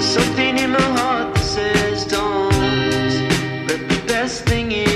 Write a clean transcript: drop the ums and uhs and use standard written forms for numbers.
Something in my heart that says don't. But the best thing is